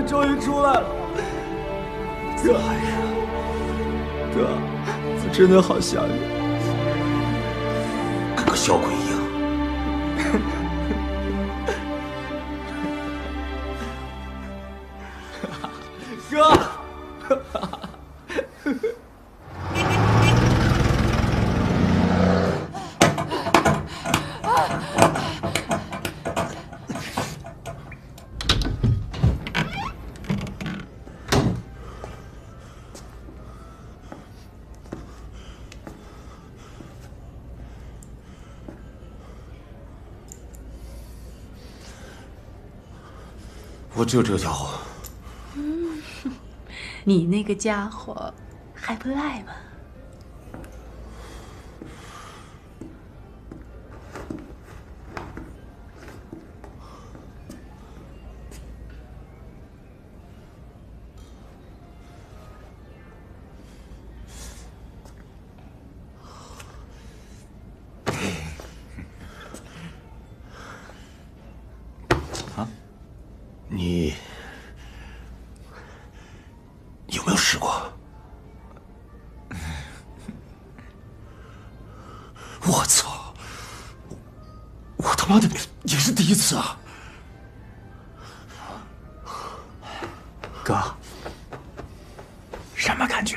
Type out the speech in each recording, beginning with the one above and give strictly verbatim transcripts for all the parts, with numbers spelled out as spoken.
你终于出来了，哥，哥，我真的好想你， 跟个小鬼一样。 哥。 我只有这个家伙。 嗯，你那个家伙还不赖嘛？ 你有没有试过？我操！我他妈的也是第一次啊！ 哥，什么感觉？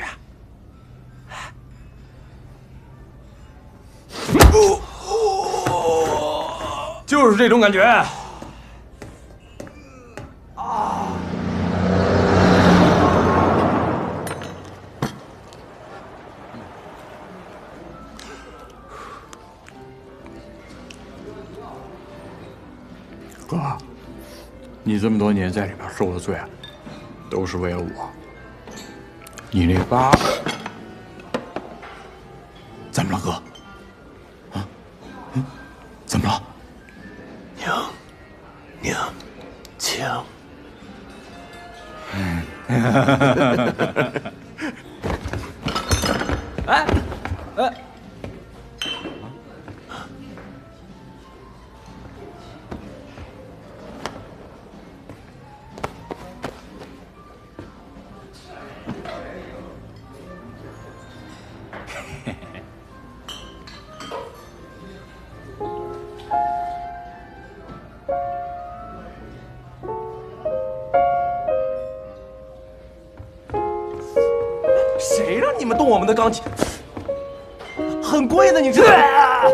就是这种感觉。 哥，你这么多年在里边受的罪，都是为了我。你那疤，怎么了，哥？啊？嗯？怎么了？ 娘，娘，枪。 嗯。 哎，哎。 谁让你们动我们的钢琴？很贵的，你知道吗？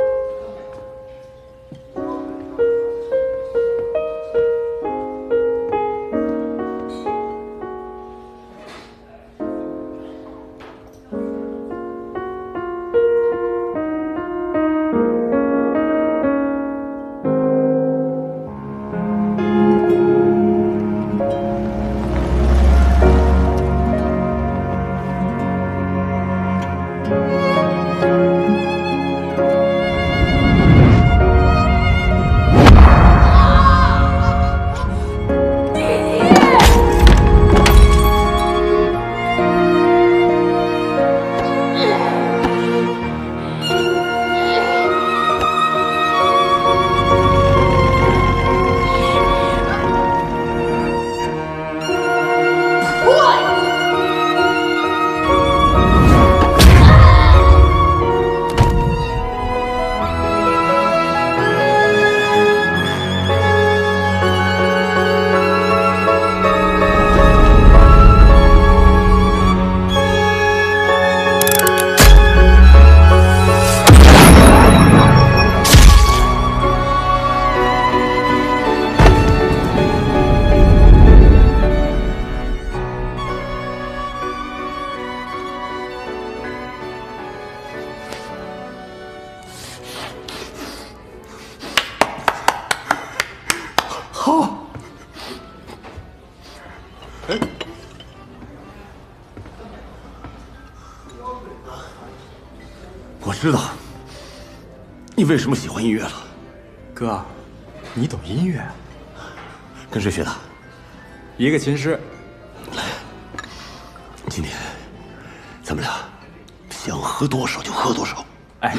我知道你为什么喜欢音乐了， 哥，你懂音乐？ 跟谁学的？ 一个琴师。 来，今天咱们俩想喝多少就喝多少。 哎，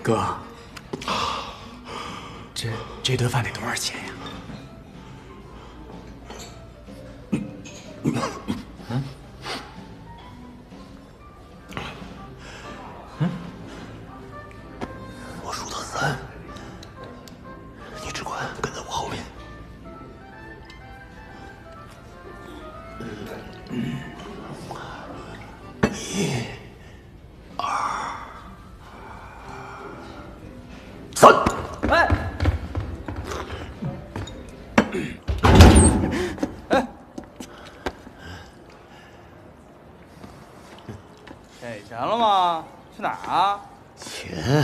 哥，这这顿饭得多少钱呀？嗯？嗯？ 我数到三，你只管跟在我后面。一、二、三。 哎，哎，给钱了吗？去哪儿啊？ 钱。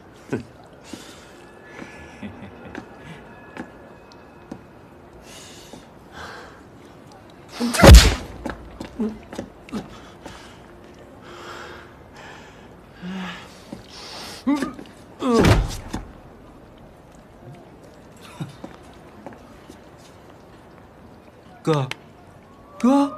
哥，哥，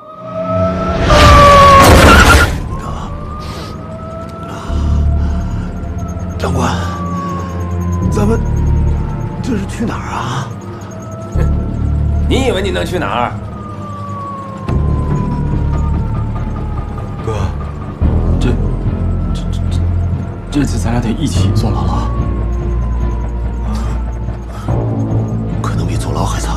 长官，咱们这是去哪儿啊？ 你以为你能去哪儿？ 哥，这这这这这次咱俩得一起坐牢了。 可能比坐牢还惨。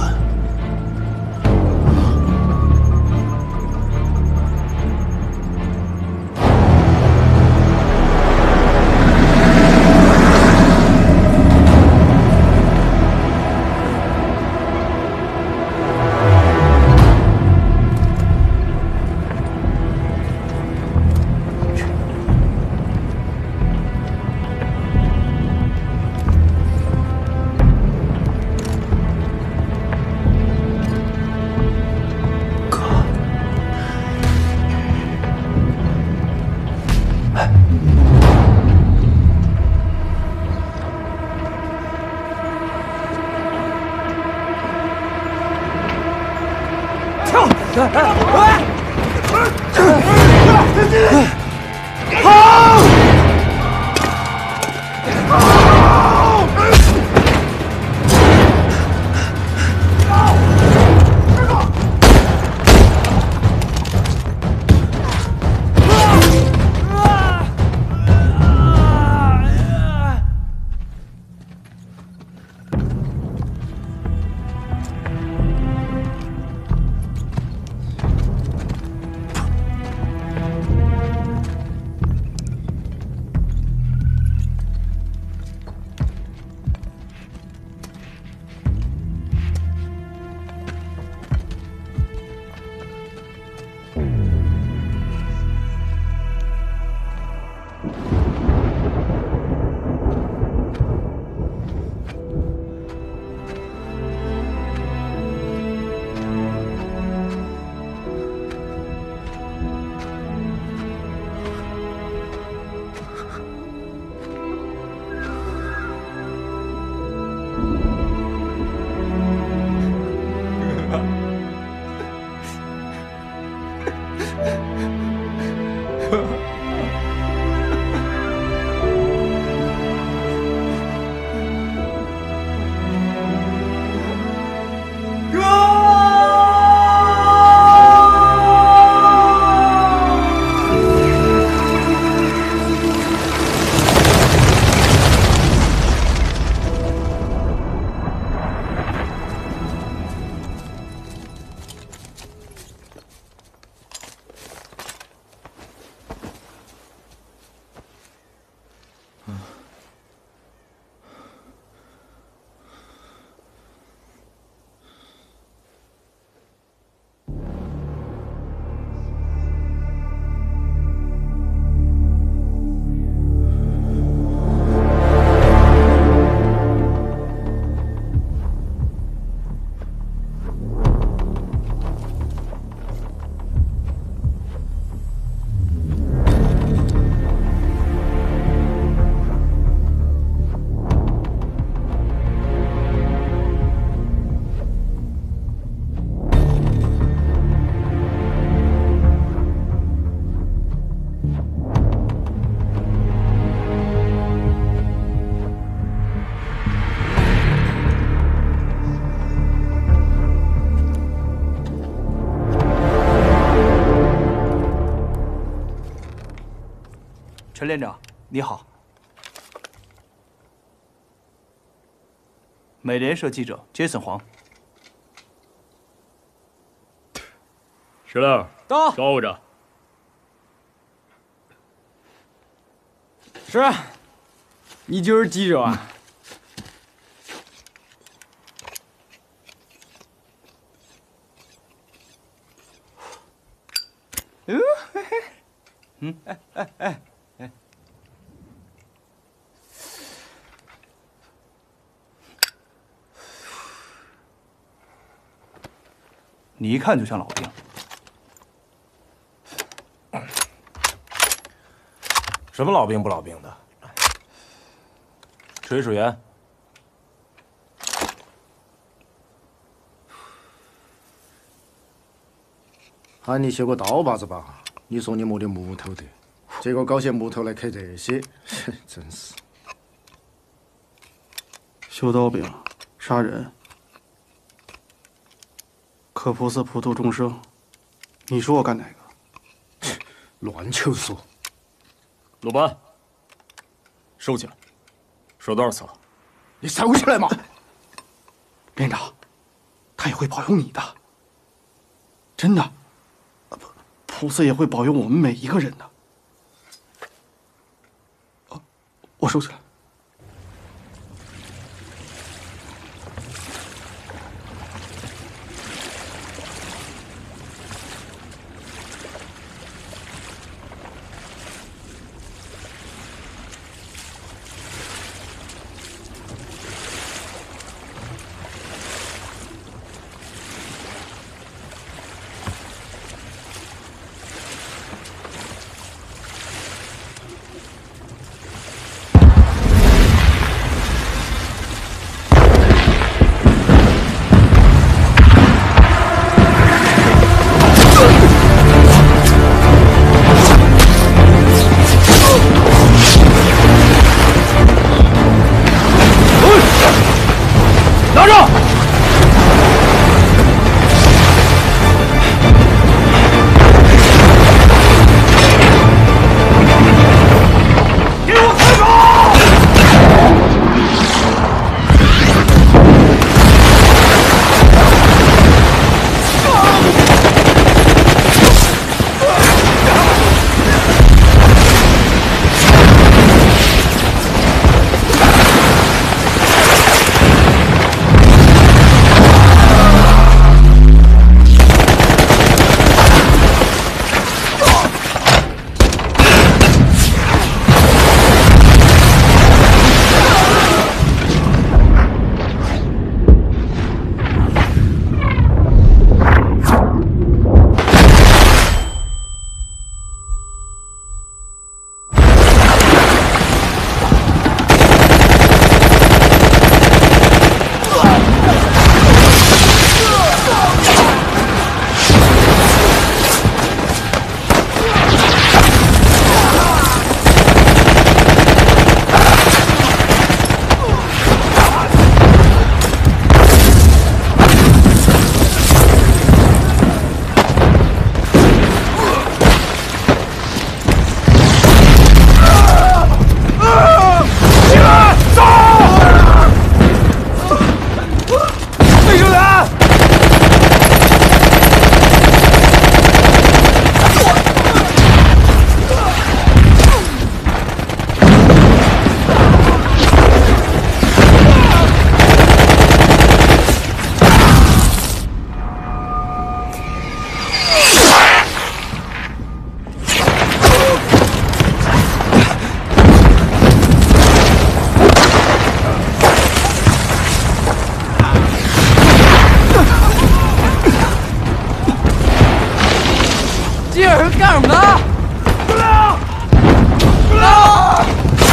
陈连长，你好。美联社记者杰森黄。 石榴， 到， 招呼着。 是，你就是记者啊？ 嗯，嘿嘿，嗯，哎哎哎哎，你一看就像老兵。 什么老兵不老兵的？水水员。 喊你写个刀把子吧，你说你没得木头的，结果搞些木头来刻这些，真是。 修道兵，杀人，磕菩萨普度众生，你说我干哪个？ 乱求说。 鲁班，收起来，说多少次了？ 你收起来嘛！ 连长，他也会保佑你的，真的。 菩萨也会保佑我们每一个人的。哦，我收起来。 干什么呢？不了，不了！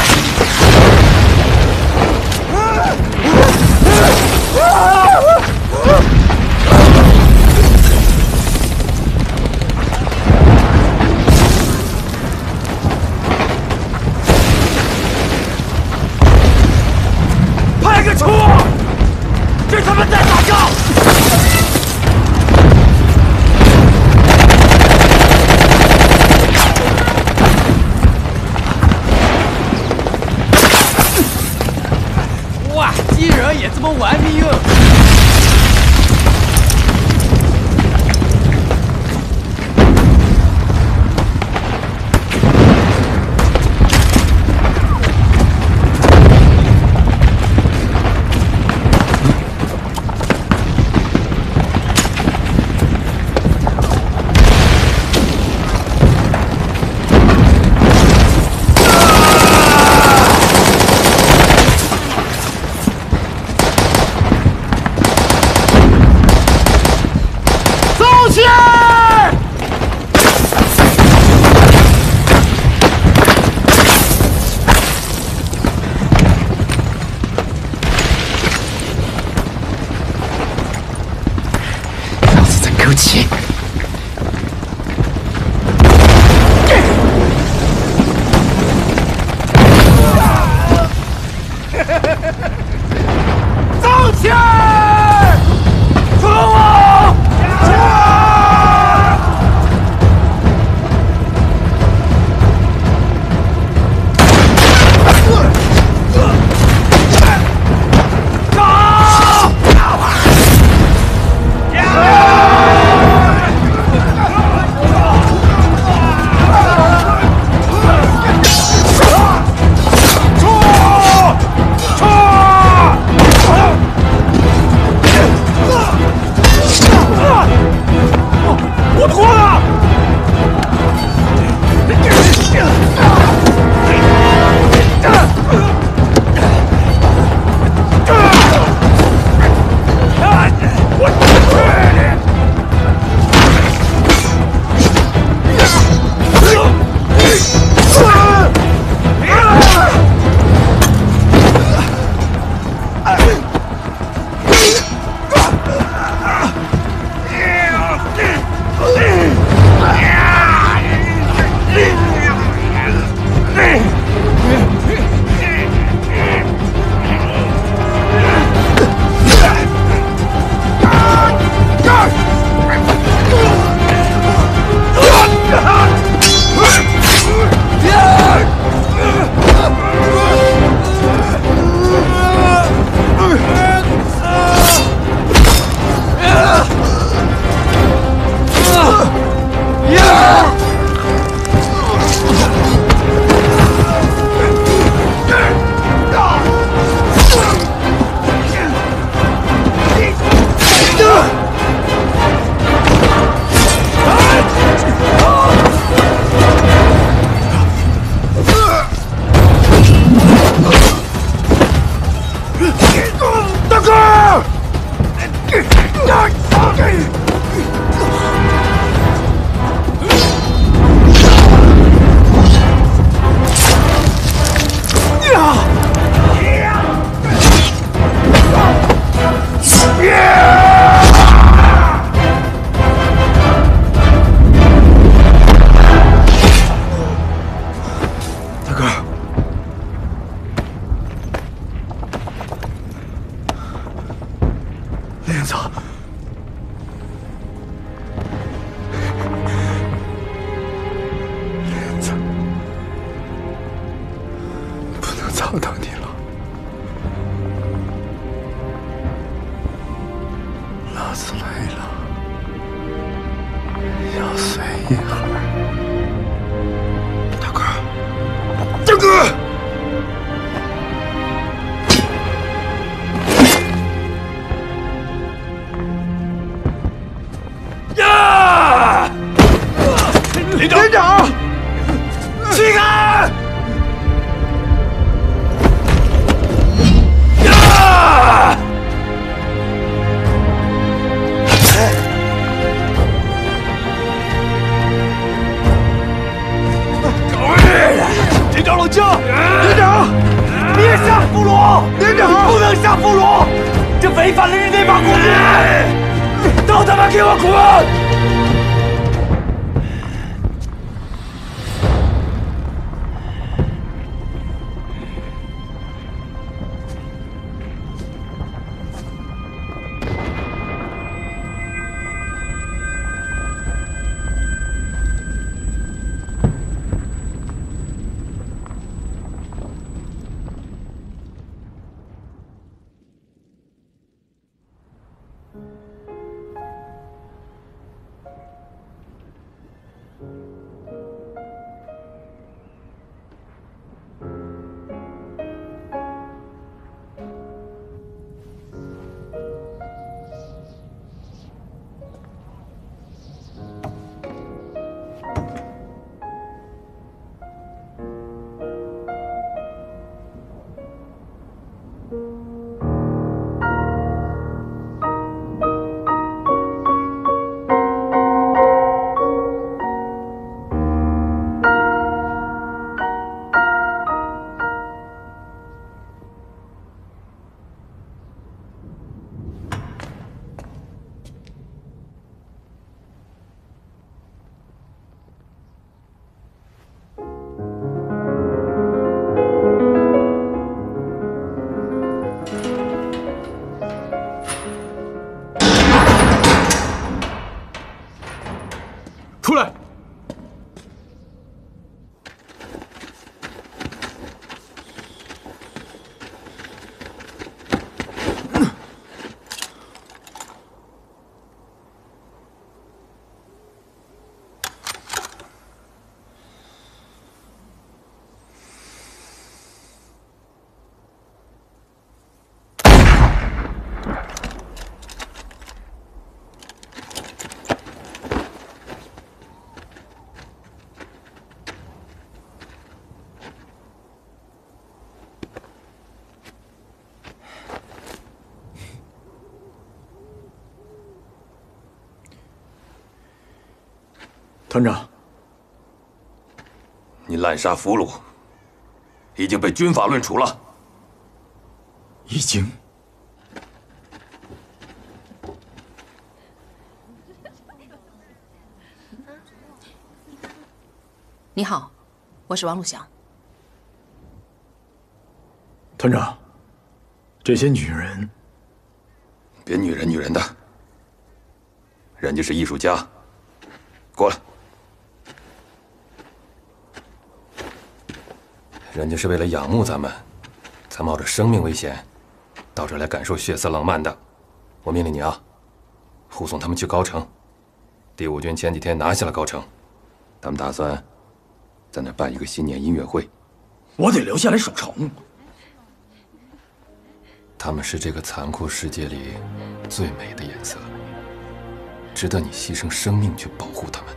派个出！这他妈在打仗！ 啊！ 出来！ 团长， 你滥杀俘虏，已经被军法论处了。 已经。 你好，我是王鲁祥。 团长，这些女人， 别女人女人的，人家是艺术家。过来，人家是为了仰慕咱们，才冒着生命危险到这儿来感受血色浪漫的。我命令你啊，护送他们去高城。第五军前几天拿下了高城，他们打算在那儿办一个新年音乐会。 我得留下来守城。 他们是这个残酷世界里最美的颜色，值得你牺牲生命去保护他们。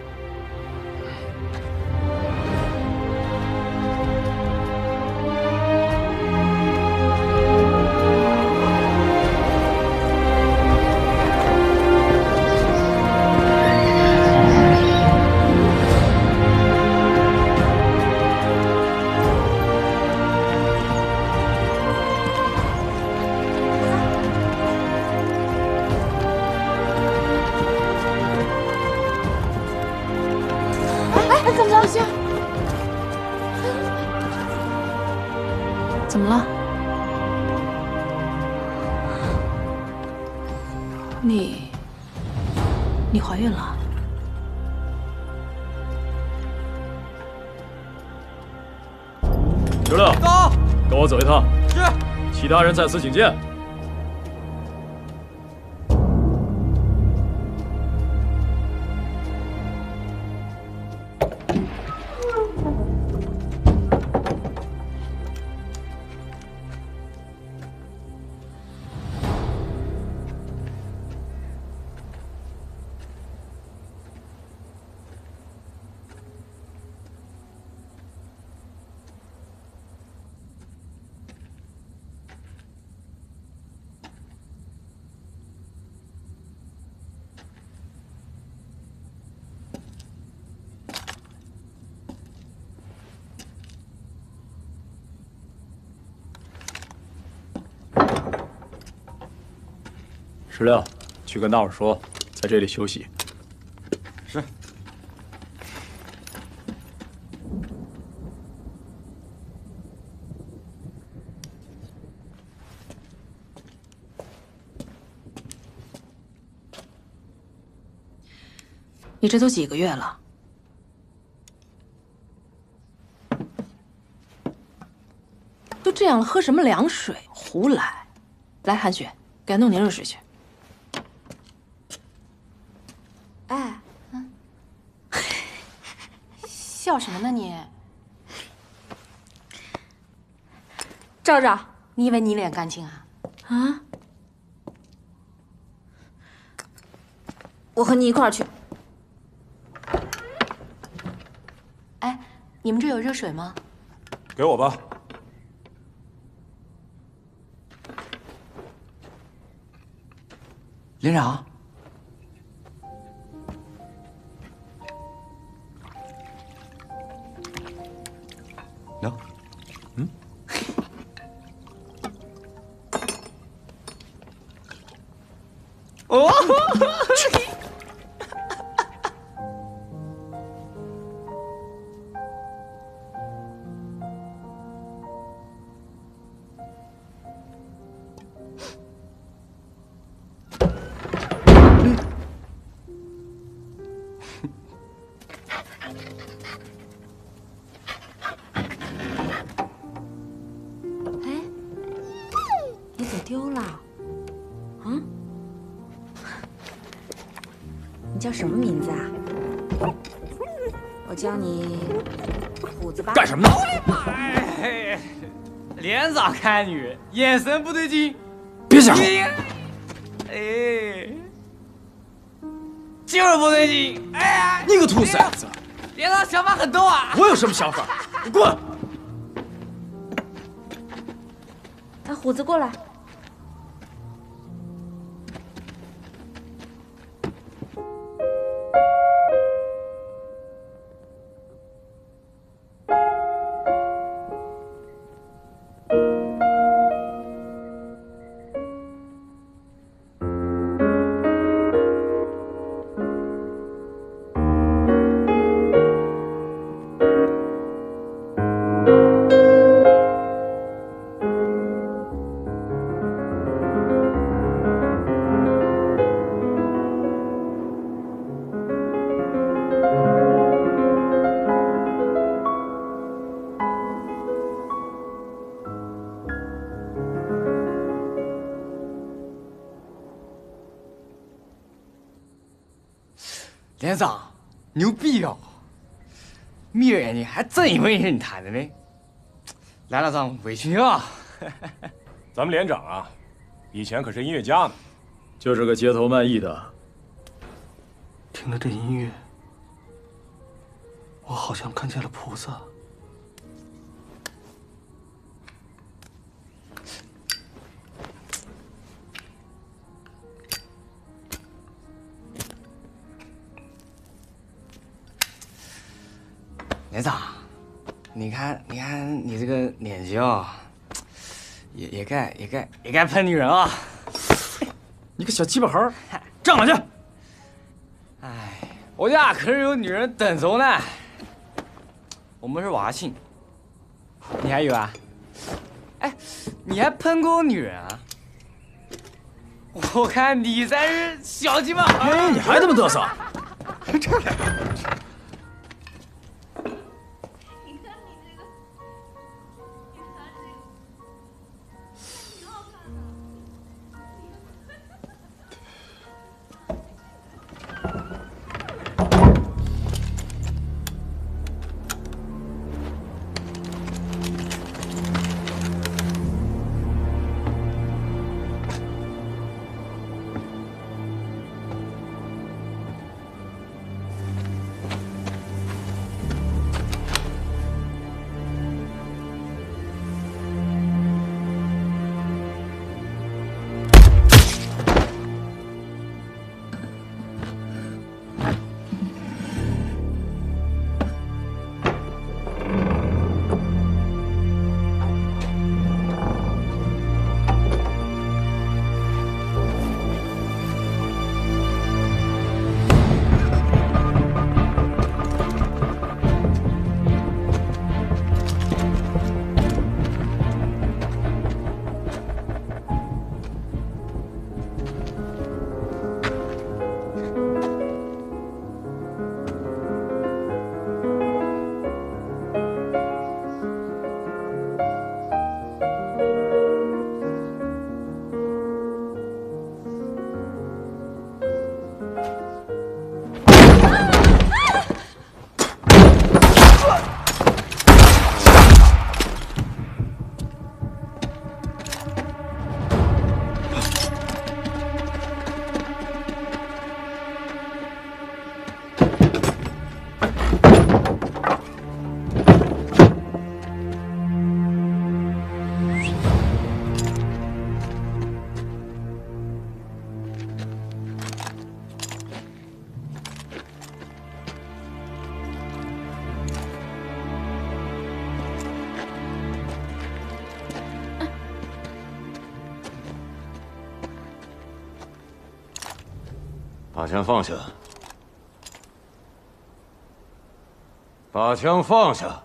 怎么了？你，你怀孕了？ 石榴， 走， 跟我走一趟。 是。 其他人在此请见。 石榴，去跟大伙说，在这里休息。 是。 你这都几个月了？都这样了，喝什么凉水？胡来！来，韩雪，给他弄点热水去。 哎，嗯，笑什么呢你？赵赵，你以为你脸干净啊？ 啊？ 我和你一块儿去。哎，你们这有热水吗？ 给我吧。 连长。喏，嗯，哦， 丢了，嗯？你叫什么名字啊？我叫你虎子吧。 干什么呢？ 哎，连长看女，眼神不对劲。 别瞎说。 哎，就是不对劲。哎呀， 你个兔崽子！ 连长想法很多啊。 我有什么想法？你滚！ 哎，虎子过来。 牛逼哦！明儿你还真以为是你弹的呢？来了张委屈你了。 咱们连长啊，以前可是音乐家呢， 就是个街头卖艺的。 听了这音乐，我好像看见了菩萨。 连长，你看，你看你这个年纪哦，也也该也该也该喷女人啊！ 你个小鸡巴猴，站稳去！ 哎，我家可是有女人等着呢。我们是娃亲，你还有啊？哎，你还喷过女人啊？我看你才是小鸡巴猴！ 哎，你还他妈嘚瑟！ 这来。 把枪放下！把枪放下！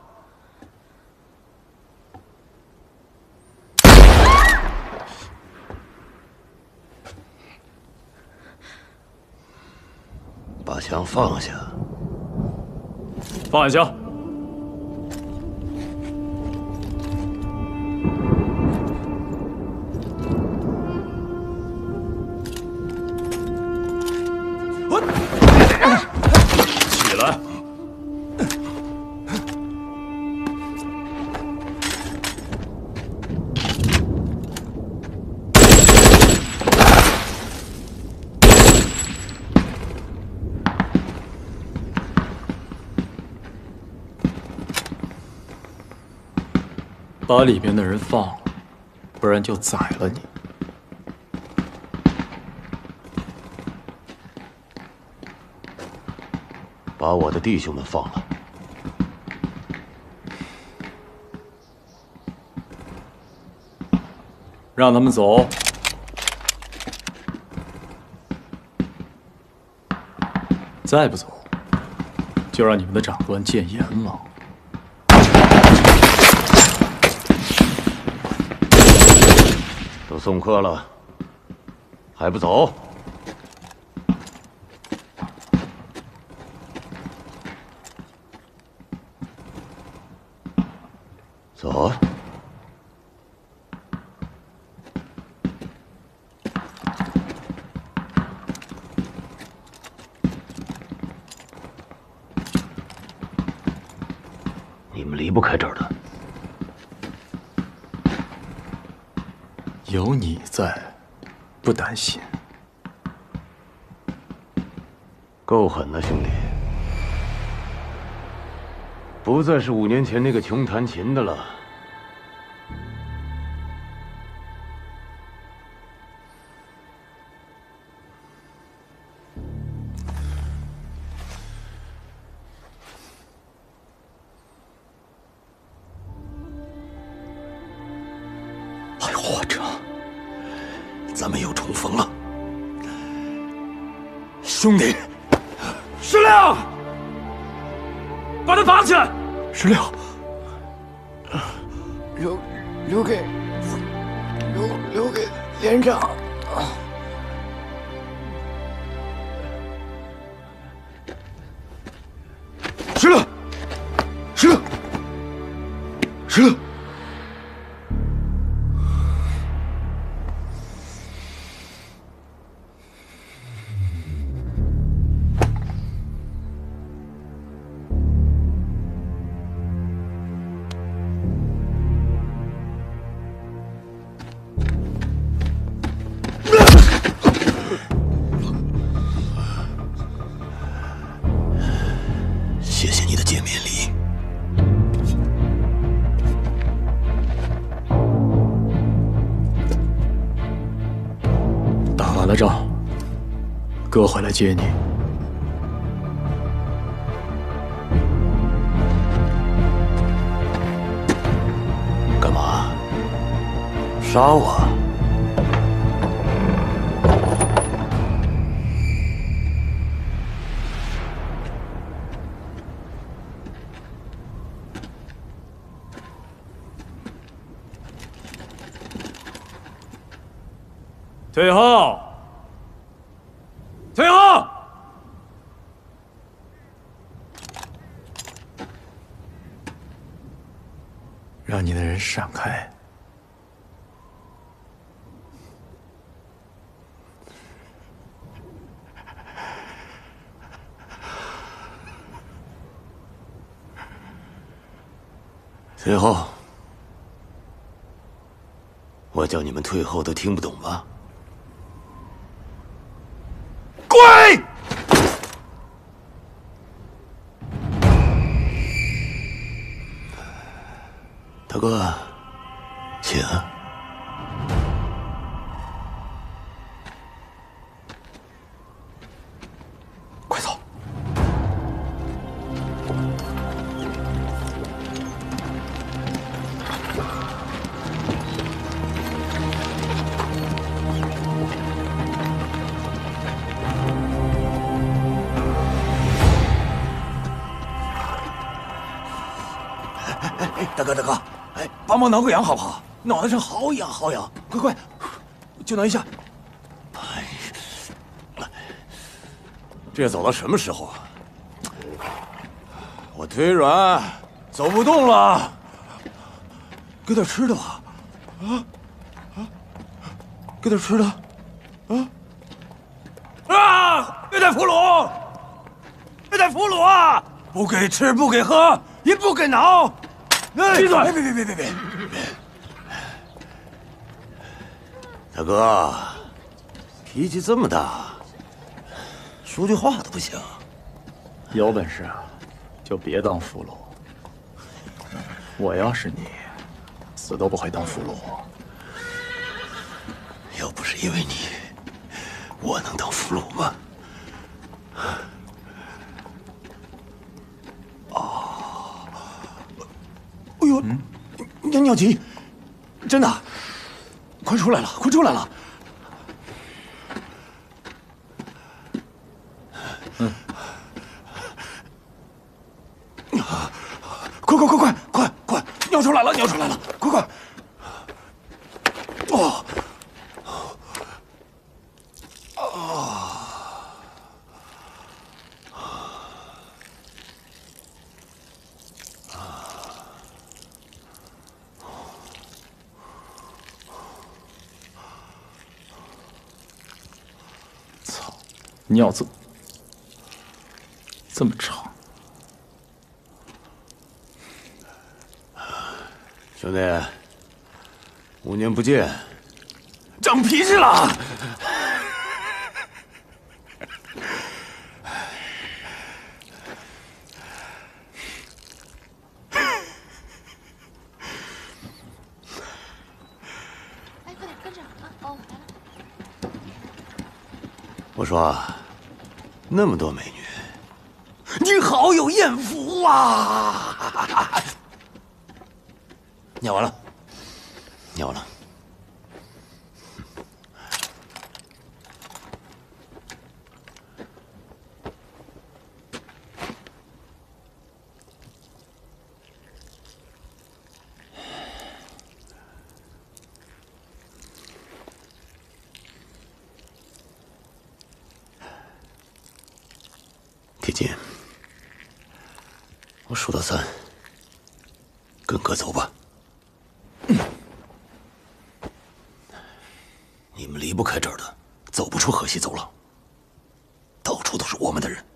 把枪放下！ 放下枪！起来！把里面的人放了，不然就宰了你。 把我的弟兄们放了。 让他们走。再不走，就让你们的长官见阎王。 都送客了，还不走？走。 你们离不开这儿的。 有你在，不担心。 够狠了，兄弟！不再是五年前那个穷弹琴的了。 还活着，咱们又重逢了，兄弟！ 石亮，把他绑起来！ 石亮，留留给留留给连长。石亮，石亮，石亮。 打仗，哥会来接你。 干嘛？杀我？ 退后！ 退后！ 让你的人闪开！ 退后！我叫你们退后都听不懂吧？ 跪！ 大哥，请。快走！大哥，大哥，哎，帮忙挠个痒好不好？脑袋上好痒，好痒！快快，就挠一下。哎，这走到什么时候啊？我腿软，走不动了。给点吃的吧，啊啊，给点吃的，啊啊！别带俘虏，别带俘虏啊！不给吃，不给喝，也不给挠。 闭嘴！别别别别别别！大哥，脾气这么大，说句话都不行。 有本事啊，就别当俘虏。我要是你，死都不会当俘虏。 要不是因为你，我能当俘虏吗？哎呦，尿尿急，真的，快出来了，快出来了！嗯，快快快快快快，尿出来了，尿出来了，快快！哦，啊！ 尿这这么长， 兄弟，五年不见， 长脾气了。 哎，快点跟着啊！哦，来了。 我说，那么多美女， 你好有艳福啊！ 念完了，念完了。铁金，我数到三，跟哥走吧。你们离不开这儿的，走不出河西走廊，到处都是我们的人。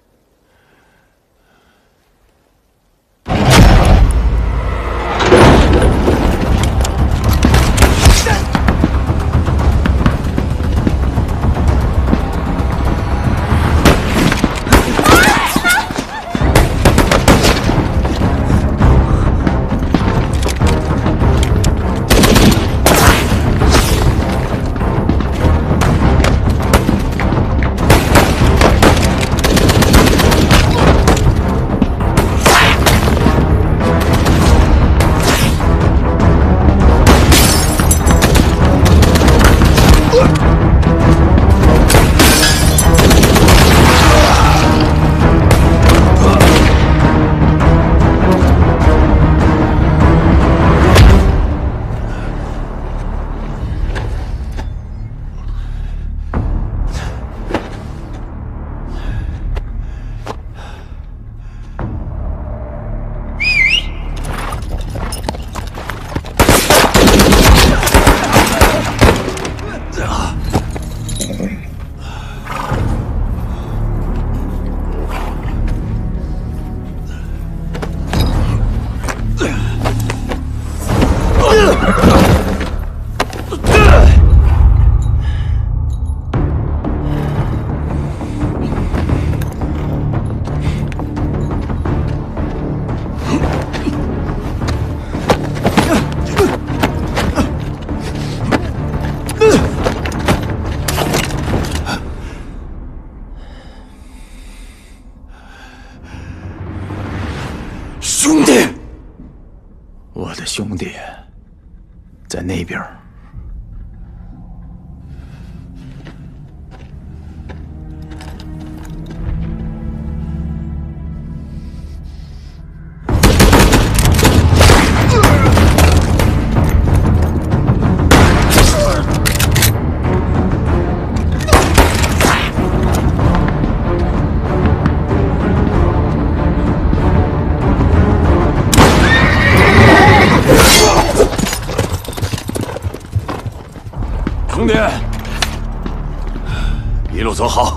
兄弟， 我的兄弟在那边。 兄弟，一路走好。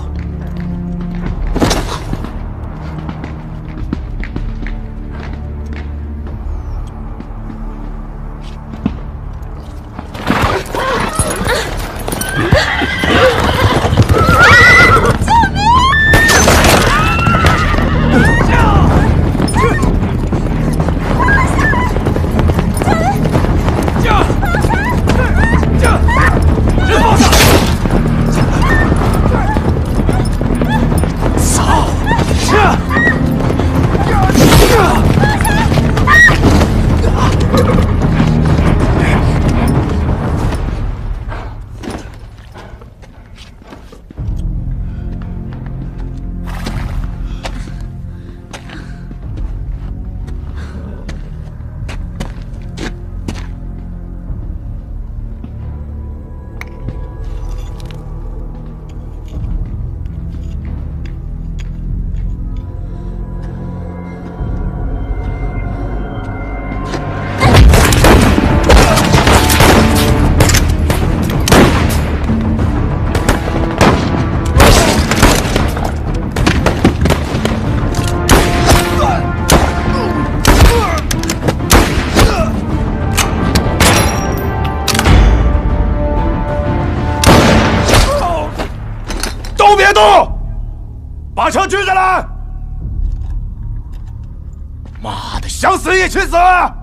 妈的，想死也去死！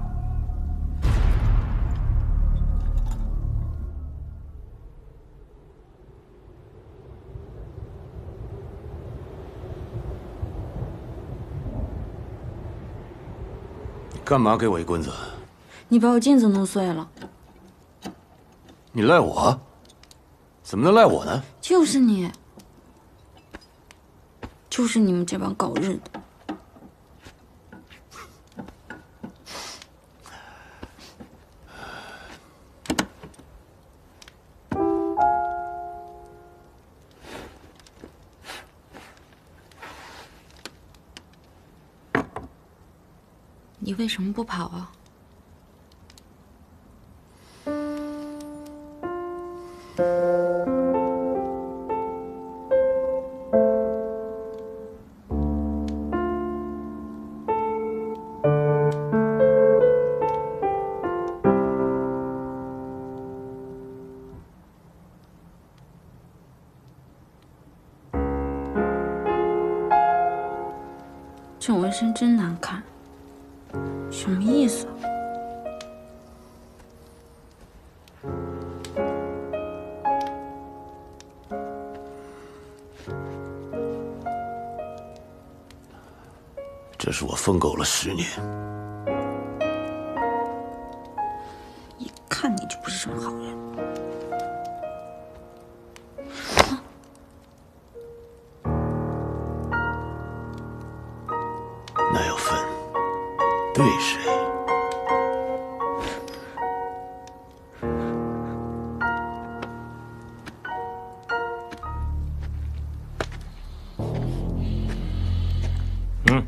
干嘛给我一棍子？ 你把我镜子弄碎了。 你赖我？怎么能赖我呢？ 就是你，就是你们这帮狗日的！你为什么不跑啊？这纹身真难看，什么意思啊？ 这是我疯狗了十年， 一看你就不是什么好人。 那要分对谁？ 嗯。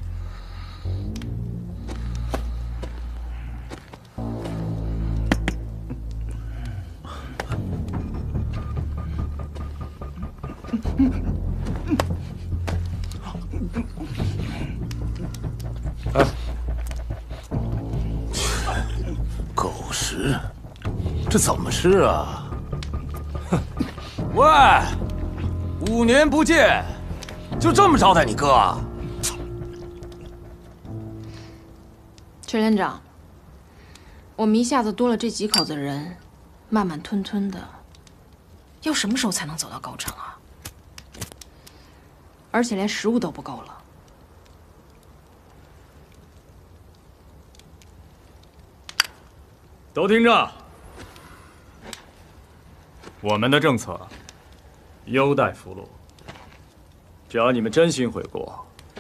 狗食，这怎么吃啊？ 喂，五年不见，就这么招待你哥啊？ 陈连长，我们一下子多了这几口子人，慢慢吞吞的，要什么时候才能走到高城啊？而且连食物都不够了。 都听着，我们的政策优待俘虏，只要你们真心悔过，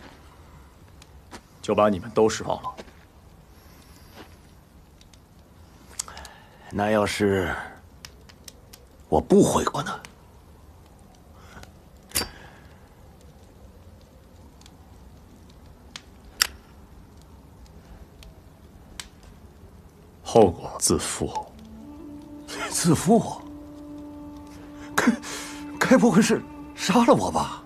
就把你们都释放了。 那要是我不悔过呢？ 后果自负。 自负？该该不会是杀了我吧？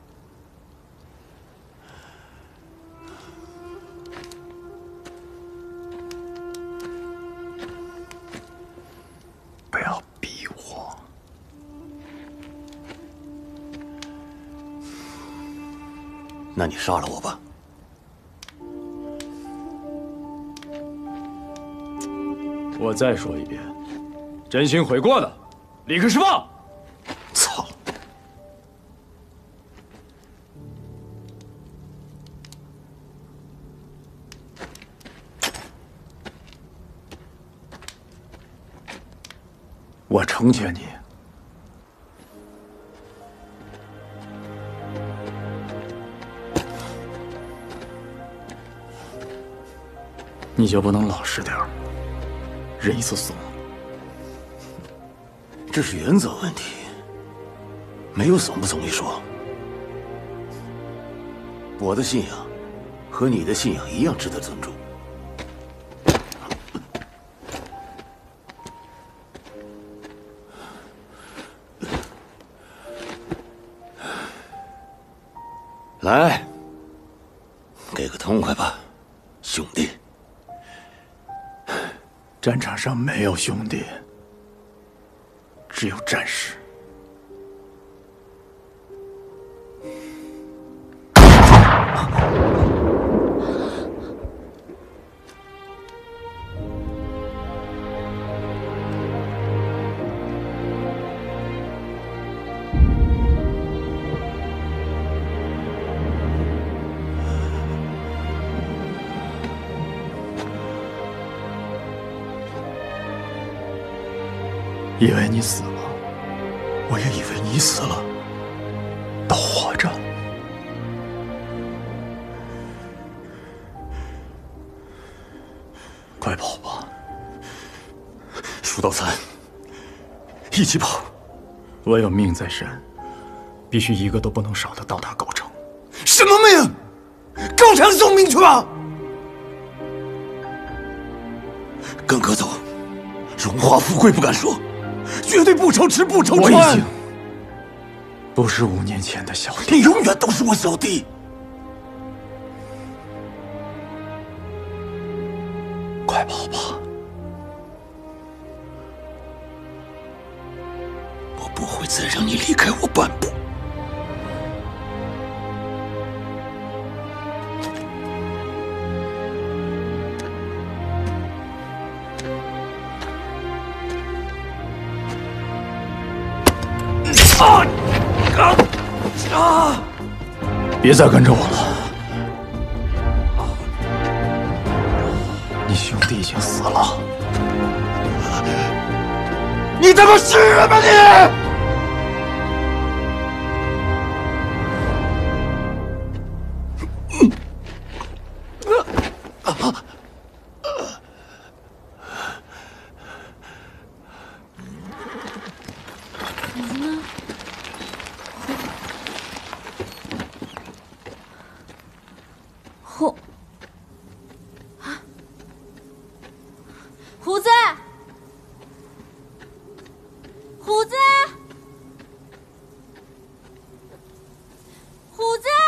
不要逼我。 那你杀了我吧。 我再说一遍，真心悔过的，立刻释放！ 操！ 我成全你。你就不能老实点儿？认一次怂， 这是原则问题，没有怂不怂一说。我的信仰和你的信仰一样值得尊重。来，给个痛快吧，兄弟。 战场上没有兄弟，只有战士。 以为你死了， 我也以为你死了， 都活着。快跑吧！ 数到三，一起跑！ 我有命在身，必须一个都不能少的到达高城。 什么命？高城送命去吧！跟哥走，荣华富贵不敢说，绝对不愁吃不愁穿。 我已经不是五年前的小弟， 你永远都是我小弟。 快跑吧！ 我不会再让你离开我半步。 啊！啊！别再跟着我了，你兄弟已经死了。 你他妈是人吗你！ 胡啊，胡子，胡子，胡子，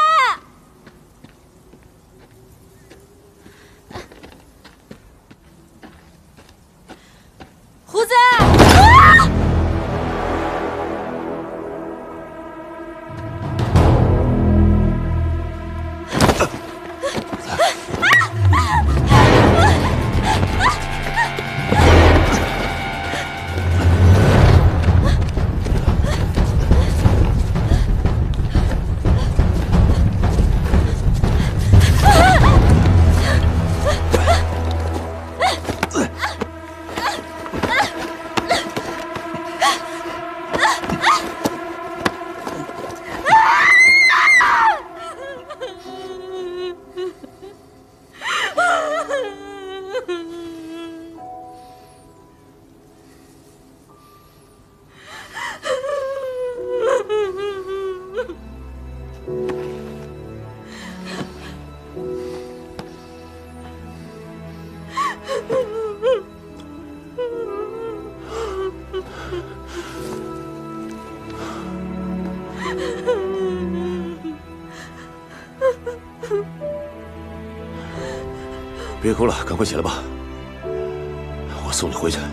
胡子，啊！ 别哭了，赶快起来吧，我送你回去。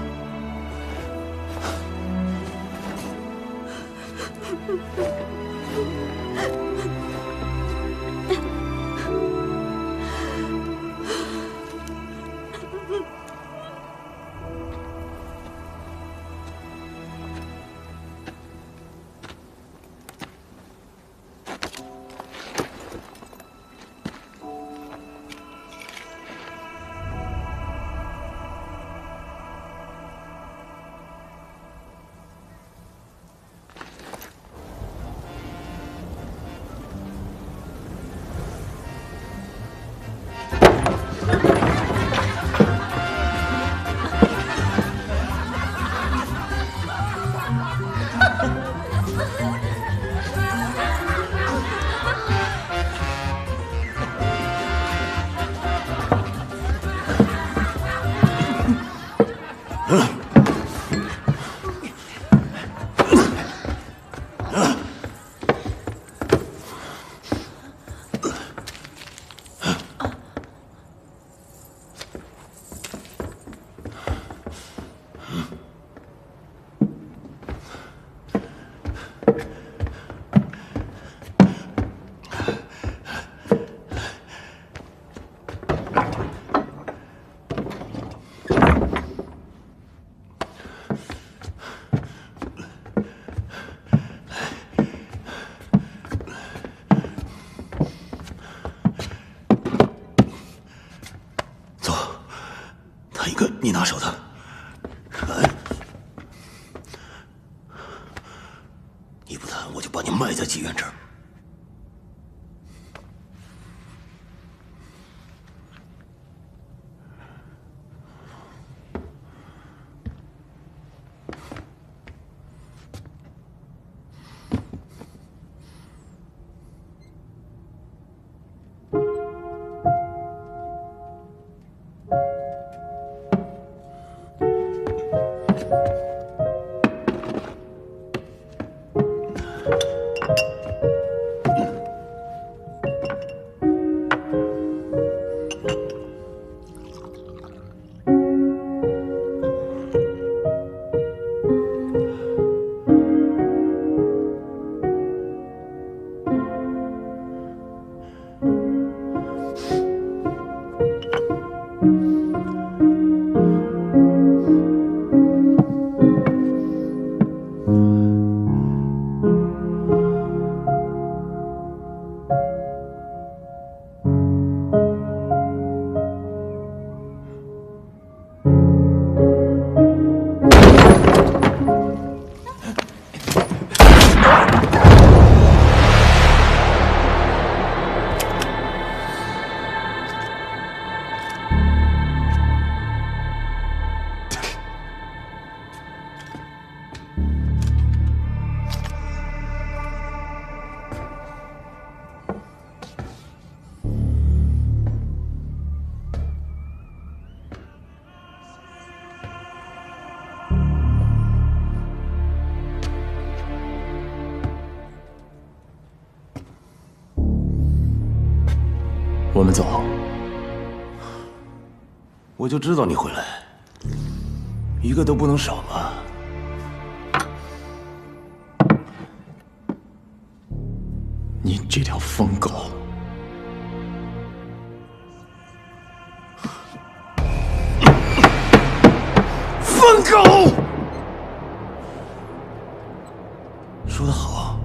一个你拿手的，来， 埋在妓院这儿。 我们走。 我就知道你会来，一个都不能少嘛。 你这条疯狗！ 疯狗！说得好，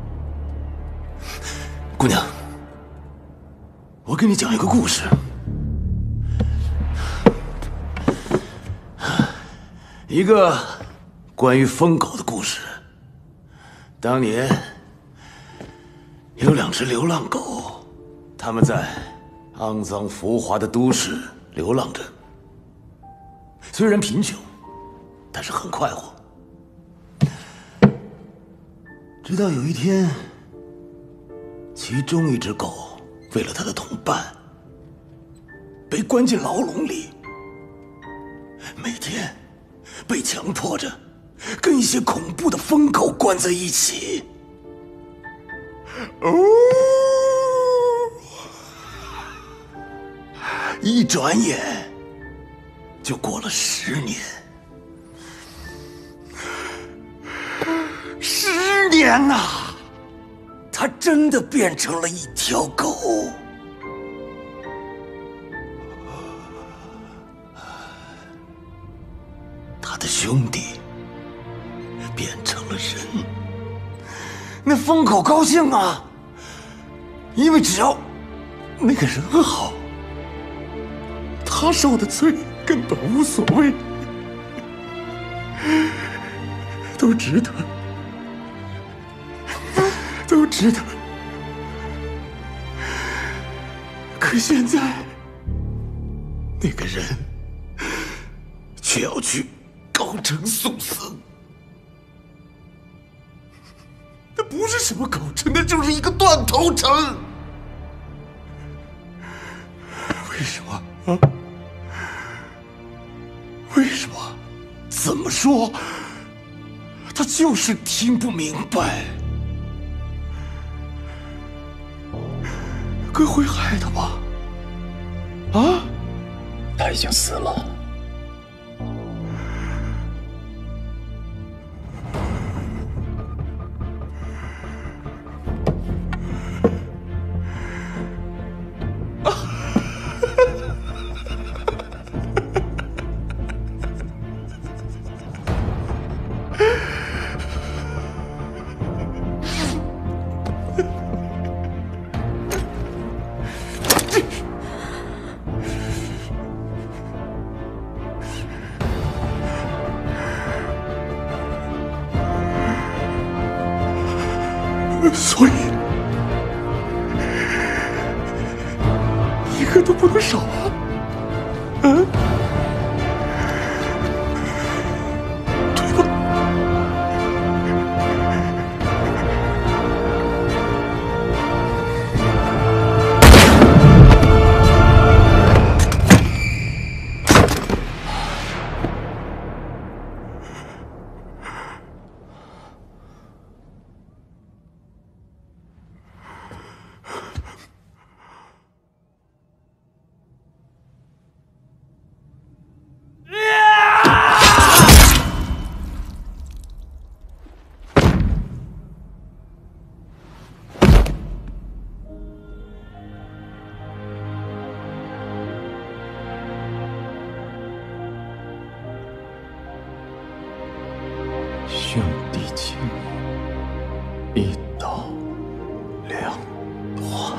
姑娘。 我给你讲一个故事，一个关于疯狗的故事。当年有两只流浪狗，它们在肮脏浮华的都市流浪着，虽然贫穷，但是很快活。直到有一天，其中一只狗。 为了他的同伴，被关进牢笼里，每天被强迫着跟一些恐怖的疯狗关在一起。哦，一转眼就过了十年，十年呐！ 他真的变成了一条狗，他的兄弟变成了人。那疯狗高兴啊，因为只要那个人好，他受的罪根本无所谓，都值得。 都值得，可现在那个人却要去高城送死，那不是什么狗城，那就是一个断头城。为什么啊？为什么？怎么说？他就是听不明白。 哥会害他吗？啊？ 他已经死了。 所以一个都不能少啊！嗯，对吧？兄弟情，一刀两断。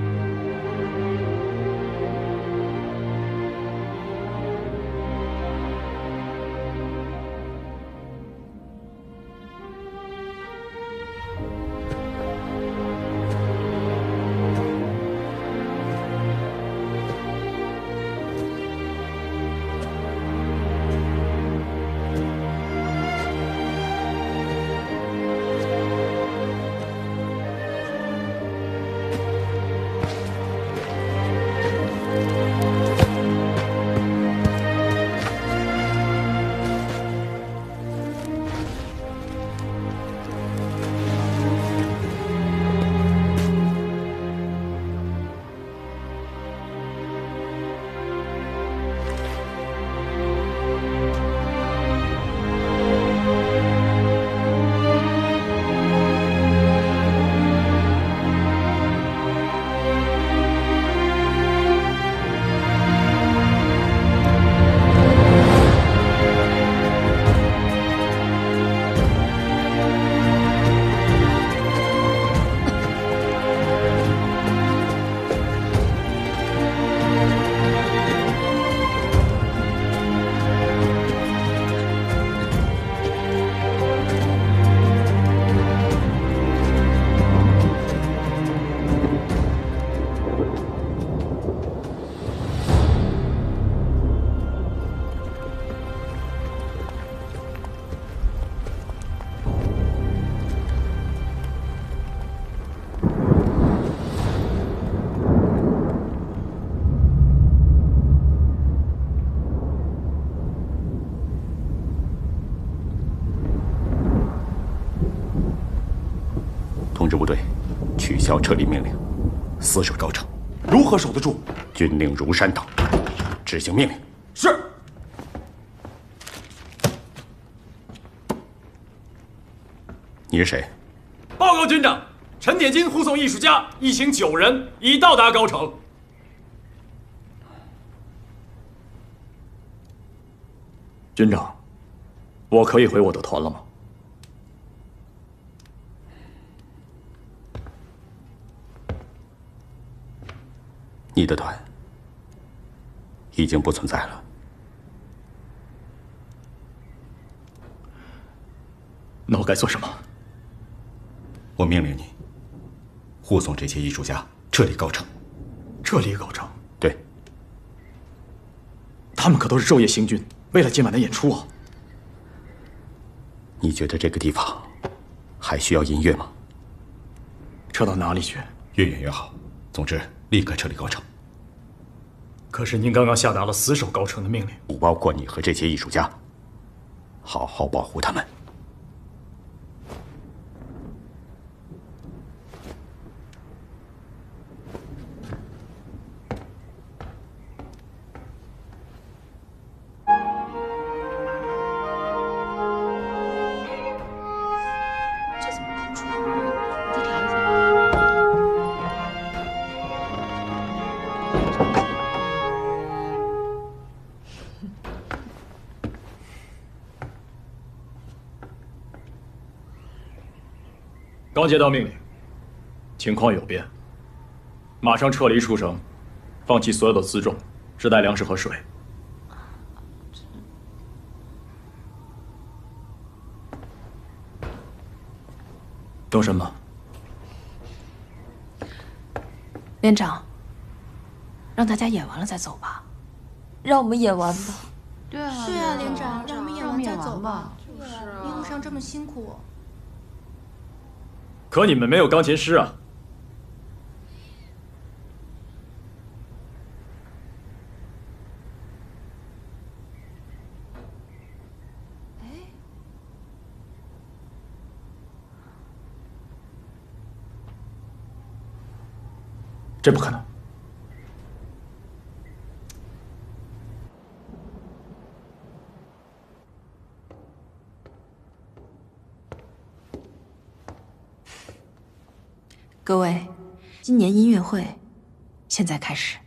通知部队，取消撤离命令，死守高城。 如何守得住？ 军令如山倒，执行命令。 是。 你是谁？ 报告军长，陈铁金护送艺术家一行九人已到达高城。 军长，我可以回我的团了吗？ 你的团已经不存在了。 那我该做什么？ 我命令你护送这些艺术家撤离高城。 撤离高城？ 对。 他们可都是昼夜行军，为了今晚的演出啊！ 你觉得这个地方还需要音乐吗？ 撤到哪里去？ 越远越好。总之，立刻撤离高城。 可是您刚刚下达了死守高城的命令， 不包括你和这些艺术家。好好保护他们。 刚接到命令，情况有变，马上撤离出城，放弃所有的辎重，只带粮食和水。等什么？ 连长，让大家演完了再走吧。 让我们演完吧。 对啊， 对啊，连长，让我们演完再走吧。 就是啊， 一路上这么辛苦。 可你们没有钢琴师啊。 这不可能！ 各位，今年音乐会现在开始。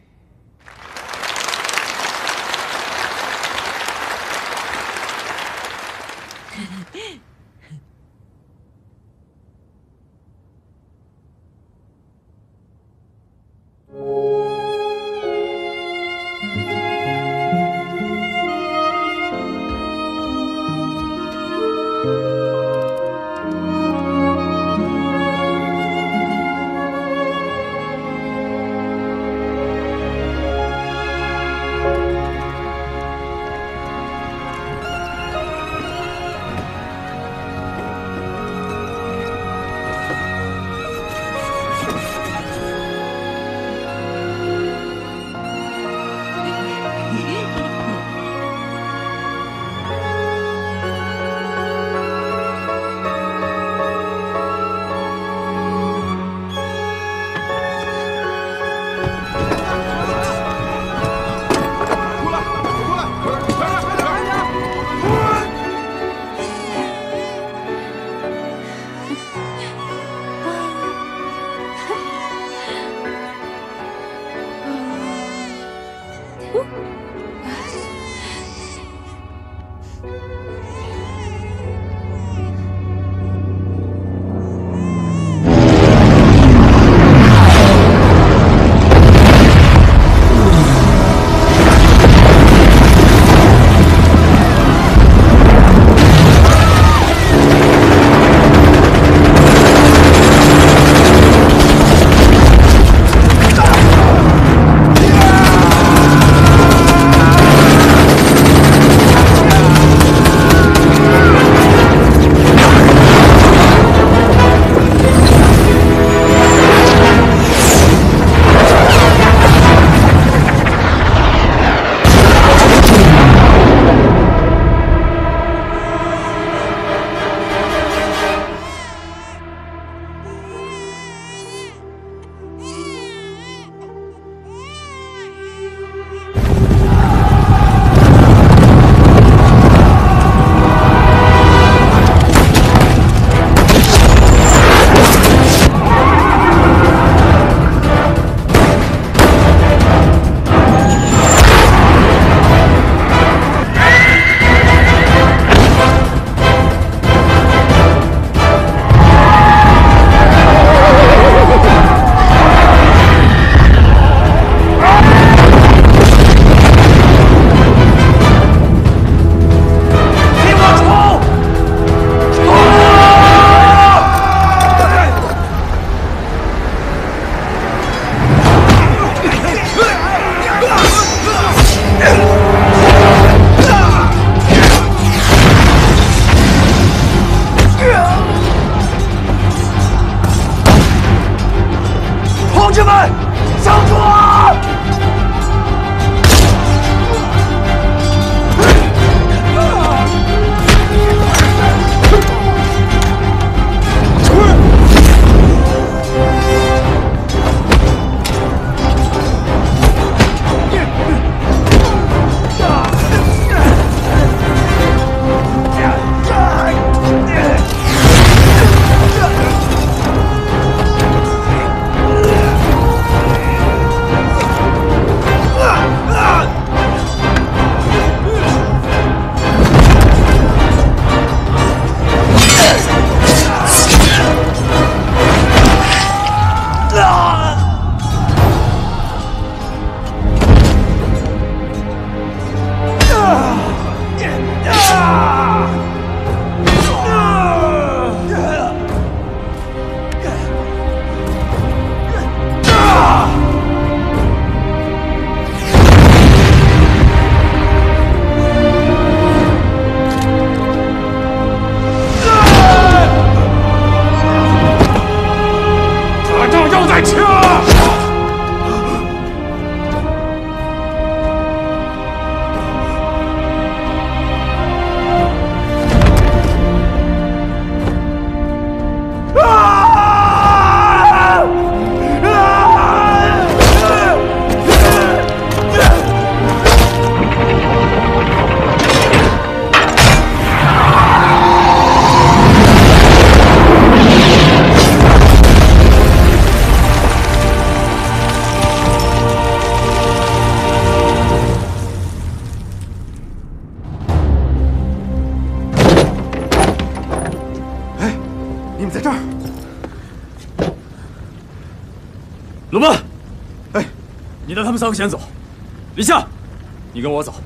鲁班，哎，你带他们三个先走。李夏，你跟我走。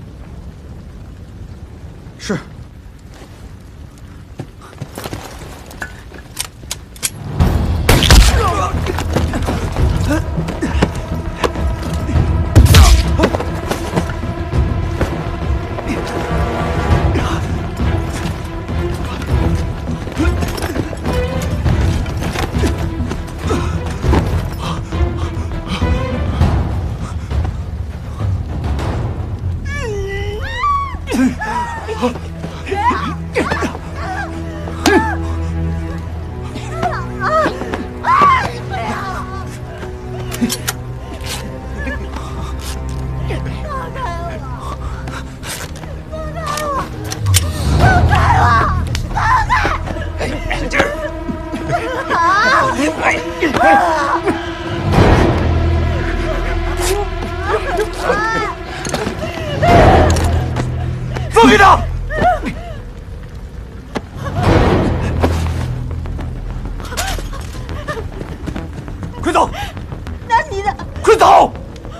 是。 放开他！快走！ 那你的， 快走！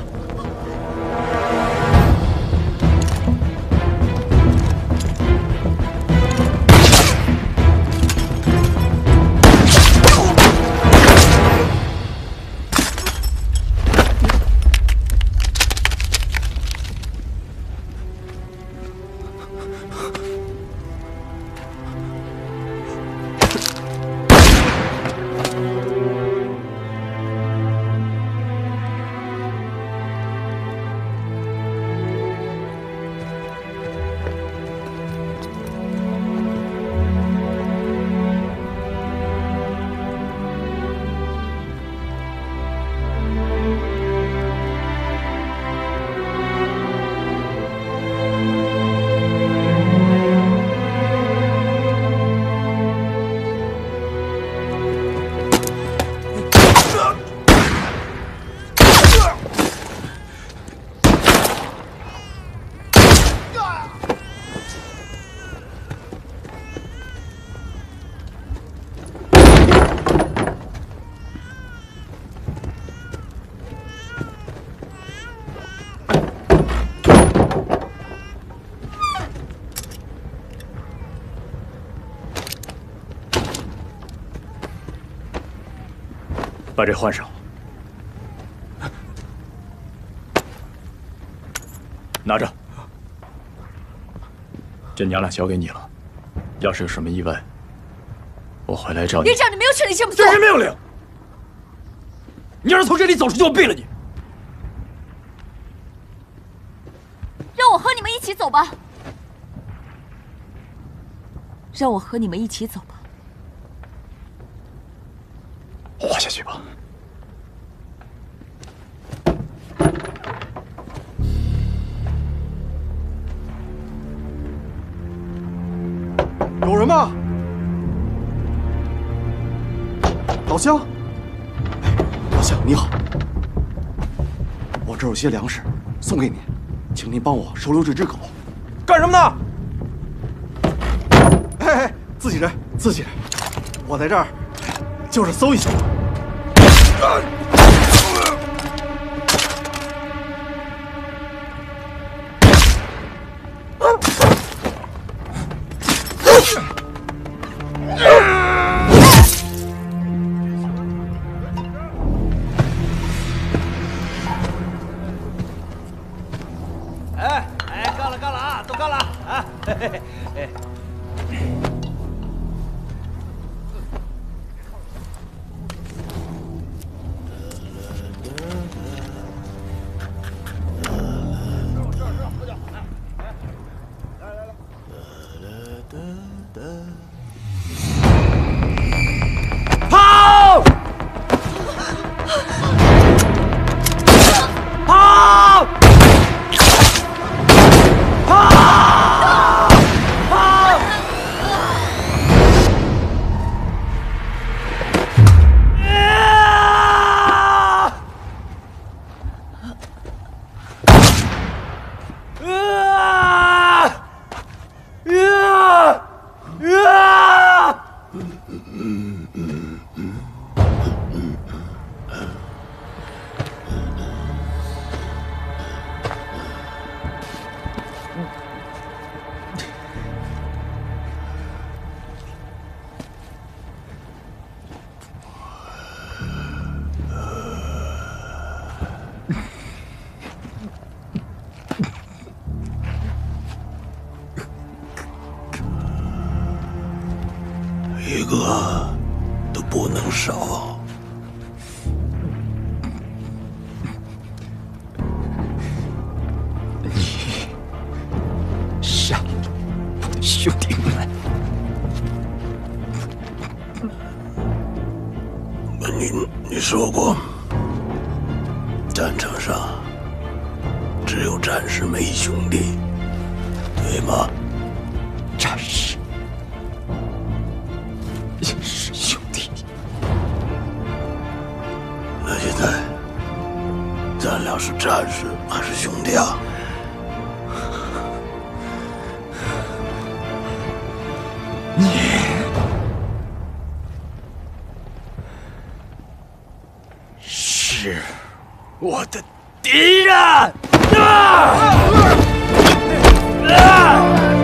把这换上，拿着。这娘俩交给你了，要是有什么意外，我回来找你。 连长，你没有权利这么做。 这是命令！你要是从这里走出去，我毙了你！ 让我和你们一起走吧。让我和你们一起走吧。 活下去吧。 有人吗？老乡，老乡你好，我这儿有些粮食送给您，请您帮我收留这只狗。 干什么呢？ 哎哎，自己人，自己人，我在这儿。 就是搜一下。 哎哎，干了干了啊，都干了啊！嘿嘿嘿。 跑！跑！跑！跑！ 一个都不能少。 你杀了我的兄弟们！ 你你说过，战场上只有战士没兄弟，对吗？ 战士也是兄弟。 那现在，咱俩是战士还是兄弟啊？ 你是我的敌人！啊！啊！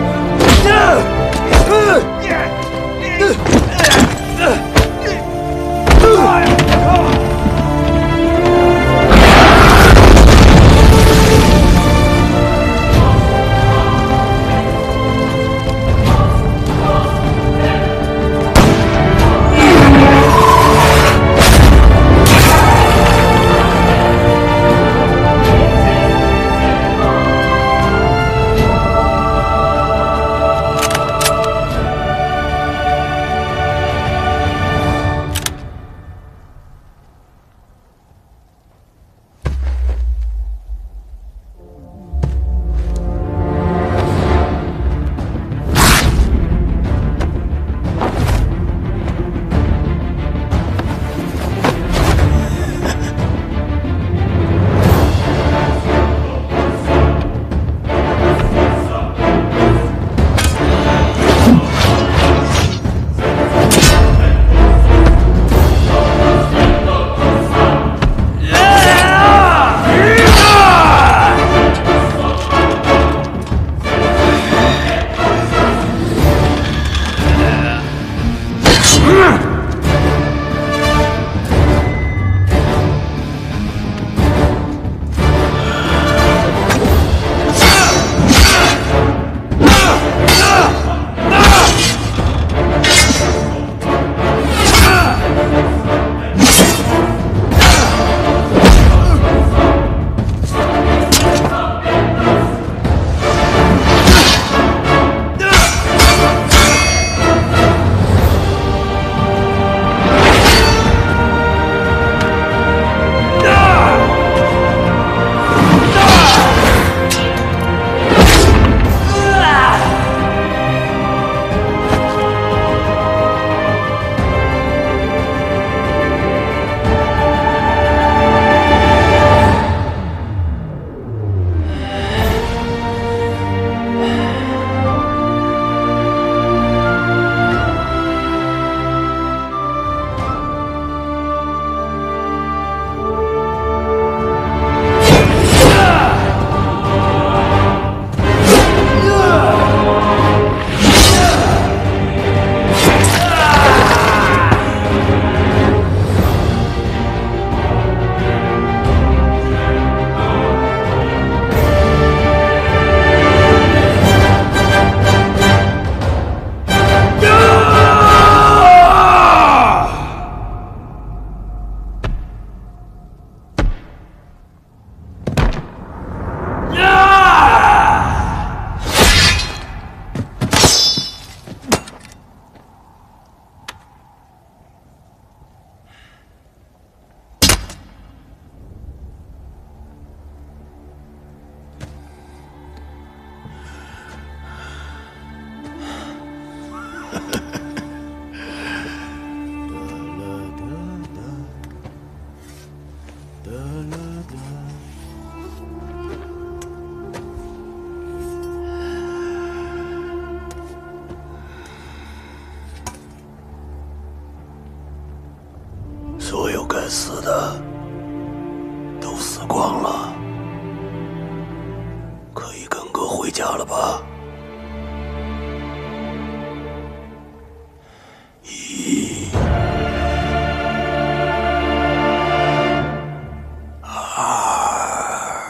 所有该死的都死光了，可以跟哥回家了吧？一、二。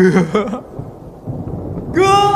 哥， 哥。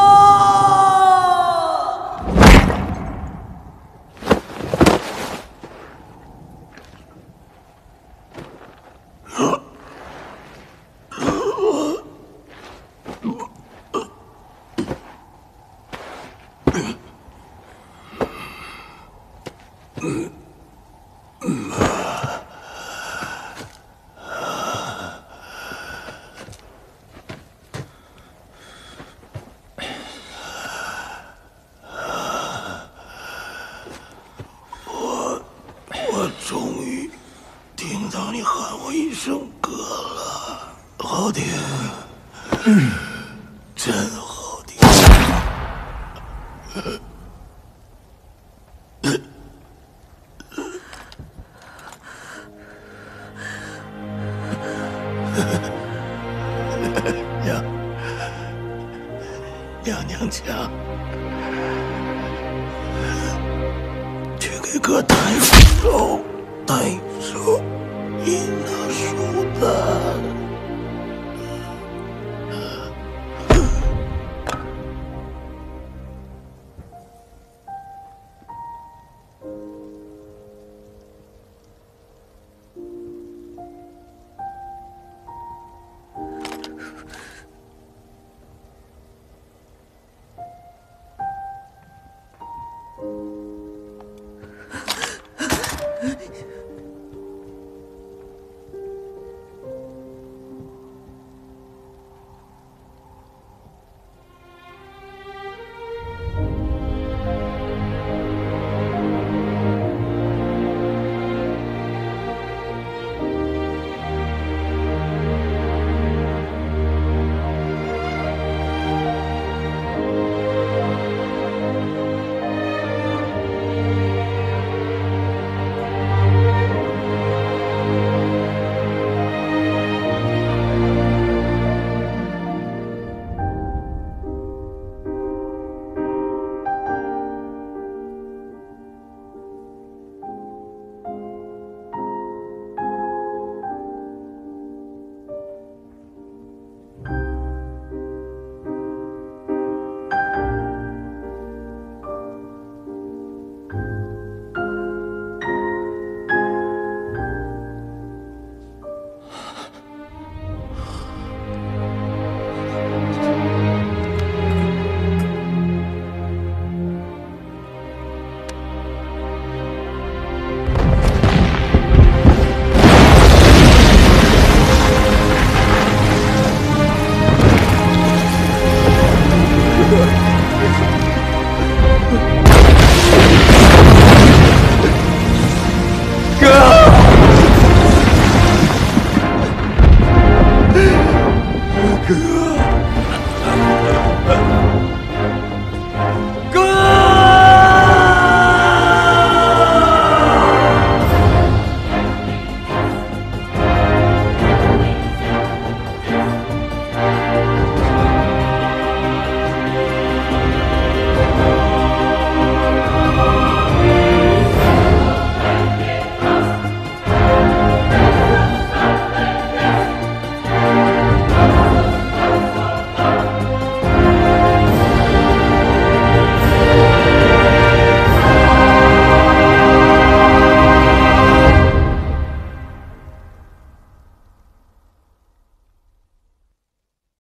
娘，娘娘腔，去给哥带手，带手，你那书的。